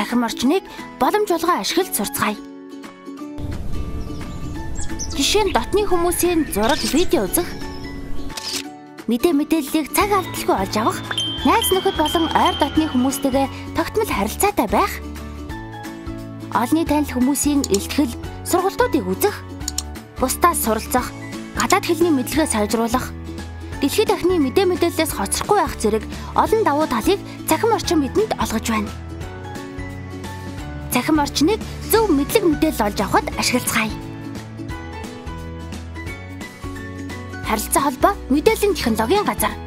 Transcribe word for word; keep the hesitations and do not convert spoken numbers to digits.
цахим орчныг боломж болгоо ашиглаж сурцгаая. Жишээ нь дотны хүмүүсийн зураг, видео үзэх, мэдээ мэдээллийг цаг алдалгүй олж авах, найз нөхөд болон ойр дотны хүмүүстэйгээ тогтмол харилцаатай байх, олонний танил хүмүүсийн илтгэл, сургалтуудыг үзэх, бусдаас суралцах, гадаад хэлний мэдлэгээ сайжруулах, дэлхийд дахны мэдээ мэдээллээс хоцрохгүй байх зэрэг олон давуу талыг цахим орчин бидэнд олгож байна. Цахим орчныг зөв мэдлэг мэдээлэл олж авахд ашиглацгаая. Харилцаа холбоо мэдээллийн технологийн газар.